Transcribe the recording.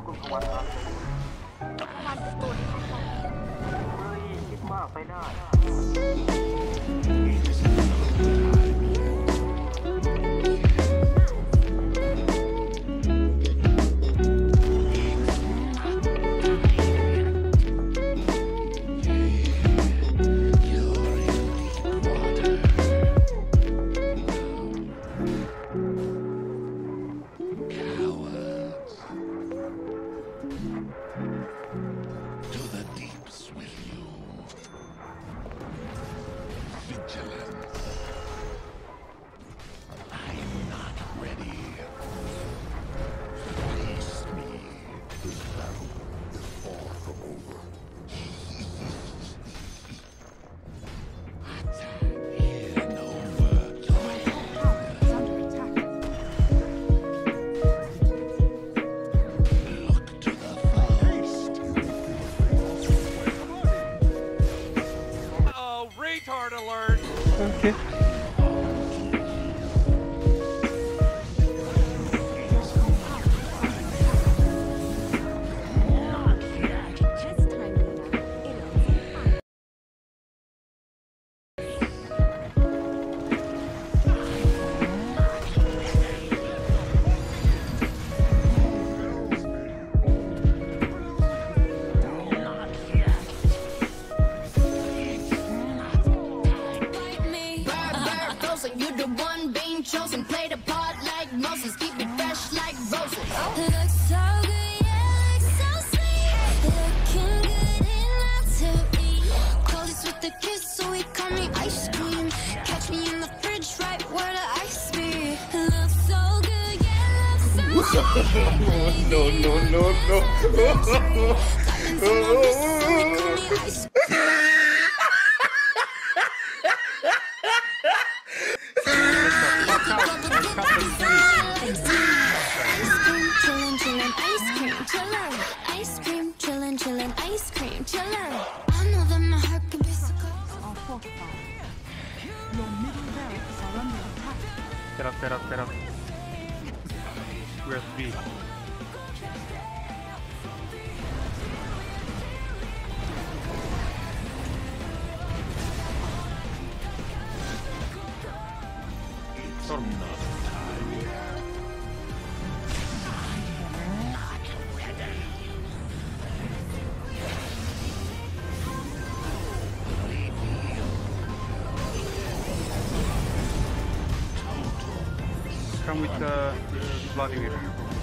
คุณพวัตครับเฮ้ยคิดมากไปได้ Retard alert! Okay. You're the one being chosen, play the part like Moses, keep it fresh like roses. Looks so good, yeah, looks so sweet. Looking good enough to eat. Coldest with the kiss, so he call me ice cream. Catch me in the fridge, right where the ice be. Looks so good, yeah, looks so sweet. No. Diamonds on my wrist, so he call me ice cream. I know that my heart can be so cold. Your middle barracks are under attack. Get up. Where's B? Storm. Come with Vladimir.